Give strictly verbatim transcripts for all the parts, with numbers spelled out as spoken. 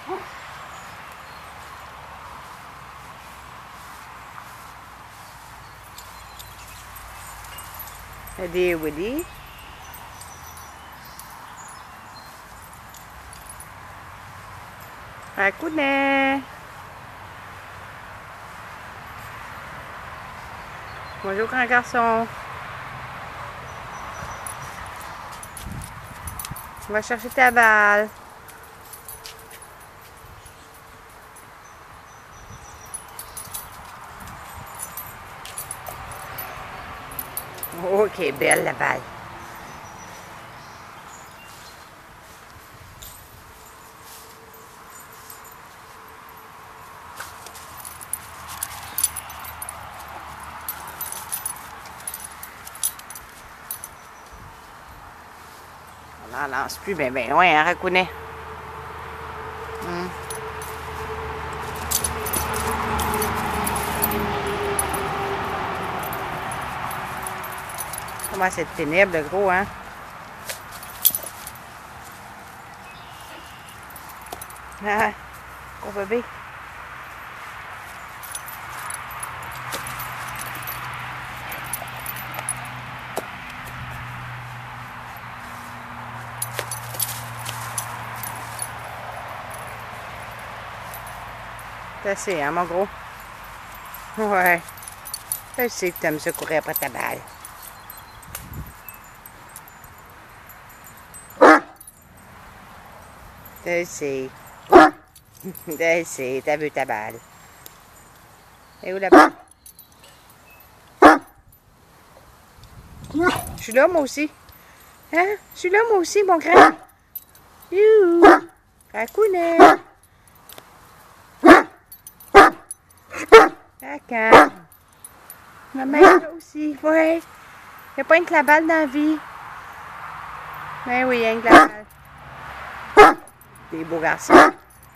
Hadi Woody. Rakounet. Bonjour grand garçon. On va chercher ta balle. Ok, belle la balle. On n'en lance plus ben ben loin, hein, Rakounet? Hum. Comment c'est pénible, le gros, hein? Ah, gros bébé. C'est assez, hein, mon gros? Ouais. Je sais que tu aimes ça courir après ta balle. Je sais. Je sais, t'as vu ta balle. Et où la balle? Je suis là, moi aussi. Hein? Je suis là, moi aussi, mon grand. Youhou! Rakounet! D'accord. Maman est là aussi, ouais. Il n'y a pas une que la balle dans la vie. Ben oui, il y a une que la balle. Des beaux garçons.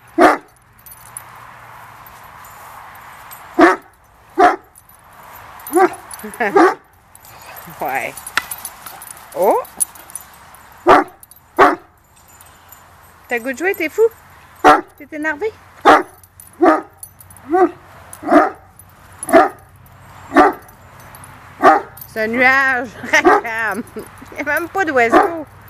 Ouais. Oh! T'as le goût de jouer, t'es fou? T'es énervé? C'est un nuage. Il n'y a même pas d'oiseau.